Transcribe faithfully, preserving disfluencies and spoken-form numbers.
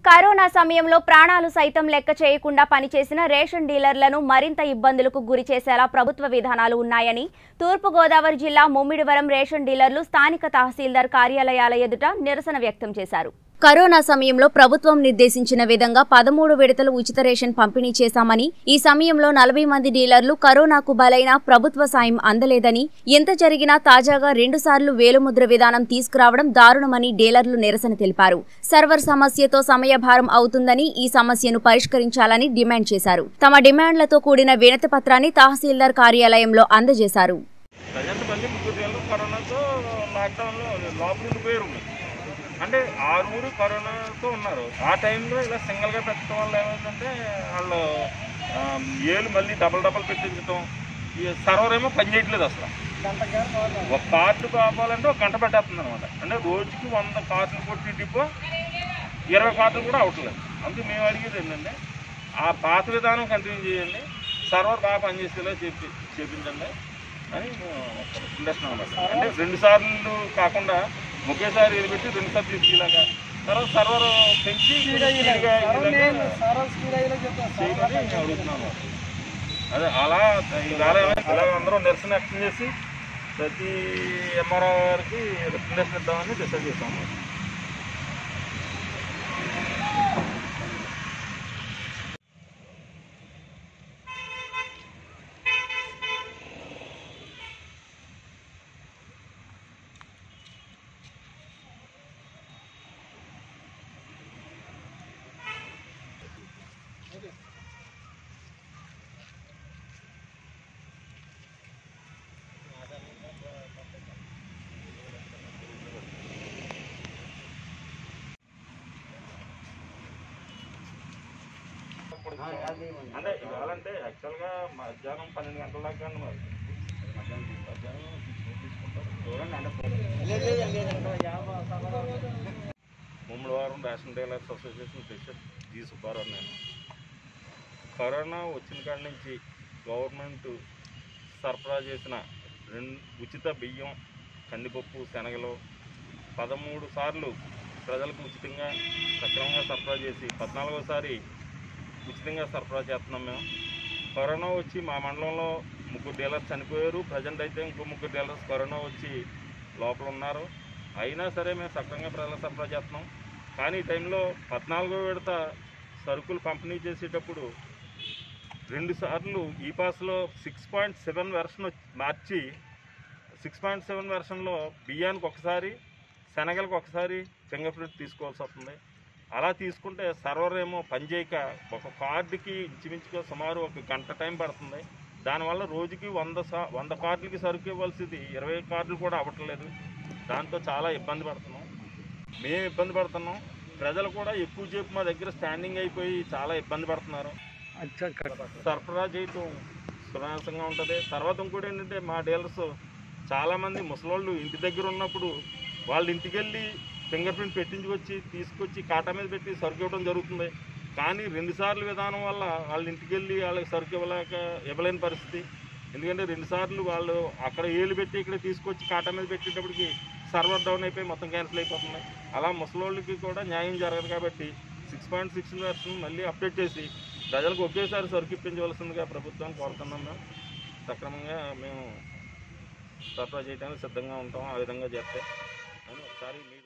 Corona సమయంలో ప్రాణాలు సైతం లెక్క చేయకుండా పనిచేసిన రేషన్ డీలర్లను మరింత ఇబ్బందులకు గురి చేసేలా ప్రభుత్వ విధానాలు ఉన్నాయని తూర్పు గోదావరి జిల్లా ముమ్మిడివరం రేషన్ డీలర్లు స్థానిక తహసీల్దార్ కార్యాలయాల ఎదుట నిరసన వ్యక్తం చేశారు. కరోనా సమయంలో ప్రభుత్వం నిర్దేశించిన విధంగా పదమూడు విడతలు ఉచిత రేషన్ పంపిణీ చేశామని, ఈ సమయంలో నలభై మంది డీలర్లు కరోనాకు బలైన ప్రభుత్వ సాయం అందలేదని, ఎంత జరిగినా తాజాగా రెండు సార్లు వేలుముద్ర విధానం తీసుకురావడం దారుణమని డీలర్లు నిరసన తెలిపారు. సర్వర్ సమస్యతో సమయభారం అవుతుందని, ఈ సమస్యను పరిష్కరించాలని డిమాండ్ చేశారు. తమ డిమాండ్లతో కూడిన వినతి పత్రాన్ని తహసీల్దార్ కార్యాలయంలో అందజేశారు. అంటే ఆరుగురు కరోనాతో ఉన్నారు. ఆ టైంలో ఇలా సింగిల్గా పెట్టడం వల్ల ఏమైందంటే వాళ్ళు ఏళ్ళు మళ్ళీ డబల్ డబల్ పెట్టించడం, ఈ సర్వర్ ఏమో పని చేయట్లేదు. అసలు ఒక కార్డు కావాలంటే ఒక గంట పెట్టేస్తుంది అనమాట. అంటే రోజుకి వంద కార్డులు కొట్టి డిపో ఇరవై కార్డులు కూడా అవట్లేదు. అందుకే మేము అడిగేది ఏంటంటే ఆ పాత విధానం కంటిన్యూ చేయండి, సర్వర్ బాగా పనిచేసేలా చెప్పి చేపించండి అని ఇండస్ట్రీ అనమాట. అంటే రెండు సార్లు కాకుండా ఒకేసారి ఇది పెట్టి రెండు సార్లు తీసుకెళ్ళాక తర్వాత సర్వర్ పెంచి అడుగుతున్నాను. అదే అలా ఇవాళ ఇలా అందరూ నిరసన వ్యక్తం చేసి ప్రతి ఎంఆర్ఓ గారికి రికమెండేషన్ ఇద్దామని డిసైడ్ చేస్తాము. అంటే ఇవాళంటే యాక్చువల్గా మధ్యాహ్నం పన్నెండు గంటల దాకా మరి మధ్యాహ్నం మధ్యాహ్నం తీసుకుంటారు చూడండి. అంటే Mummidivaram ration dealers association president G Subbarao. నేను కరోనా వచ్చిన కాడి నుంచి గవర్నమెంట్ సరఫరా చేసిన రెండు ఉచిత బియ్యం, కందిపప్పు, శనగలు పదమూడు సార్లు ప్రజలకు ఉచితంగా సక్రమంగా సరఫరా చేసి పద్నాలుగోసారి ఉచితంగా సరఫరా చేస్తున్నాం. మేము కరోనా వచ్చి మా మండలంలో ముగ్గురు డీలర్స్ చనిపోయారు. ప్రజెంట్ అయితే ఇంకో ముగ్గురు డీలర్స్ కరోనా వచ్చి లోపల ఉన్నారు. అయినా సరే మేము సక్రమంగా ప్రజలకు సరఫరా చేస్తున్నాం. కానీ ఈ టైంలో పద్నాలుగో విడత సరుకులు పంపిణీ చేసేటప్పుడు రెండు సార్లు ఈ పాస్లో సిక్స్ పాయింట్ సెవెన్ వెర్షన్ మార్చి సిక్స్ పాయింట్ సెవెన్ వెర్షన్లో బియ్యానికి ఒకసారి, శనగలకు ఒకసారి ఫింగర్ ప్రింట్ తీసుకోవాల్సి వస్తుంది. అలా తీసుకుంటే సర్వర్ ఏమో పనిచేయక ఒక కార్డుకి ఇంచుమించుగా సుమారు ఒక గంట టైం పడుతుంది. దానివల్ల రోజుకి వంద సా వంద కార్డులకి సరుకు ఇవ్వాల్సింది ఇరవై కార్డులు కూడా అవ్వట్లేదు. దాంతో చాలా ఇబ్బంది పడుతున్నాం. మేము ఇబ్బంది పడుతున్నాం, ప్రజలు కూడా ఎక్కువ సేపు మా దగ్గర స్టాండింగ్ అయిపోయి చాలా ఇబ్బంది పడుతున్నారు. సరఫరా చేయటం సునాయాసంగా ఉంటుంది. తర్వాత ఇంకోటి ఏంటంటే మా డీలర్స్ చాలామంది ముసలోళ్ళు ఇంటి దగ్గర ఉన్నప్పుడు వాళ్ళ ఇంటికి వెళ్ళి ఫింగర్ ప్రింట్ పెట్టించుకొచ్చి తీసుకొచ్చి కాటా మీద పెట్టి సరుకు ఇవ్వడం జరుగుతుంది. కానీ రెండుసార్లు విధానం వల్ల వాళ్ళ ఇంటికి వెళ్ళి వాళ్ళకి సరుకు ఇవ్వలేక ఇవ్వలేని పరిస్థితి. ఎందుకంటే రెండుసార్లు వాళ్ళు అక్కడ ఏళ్ళు పెట్టి ఇక్కడ తీసుకొచ్చి కాటా మీద పెట్టేటప్పటికి సర్వర్ డౌన్ అయిపోయి మొత్తం క్యాన్సిల్ అయిపోతుంది. అలా ముసలోళ్ళకి కూడా న్యాయం జరగదు కాబట్టి సిక్స్ పాయింట్ సిక్స్ వెర్షన్ మళ్ళీ అప్డేట్ చేసి ప్రజలకు ఒకేసారి సరుకు ఇప్పించవలసిందిగా ప్రభుత్వాన్ని కోరుతున్నాం. మేము సక్రమంగా మేము సరఫరా చేయడానికి సిద్ధంగా ఉంటాం. ఆ విధంగా చేస్తే ఒకసారి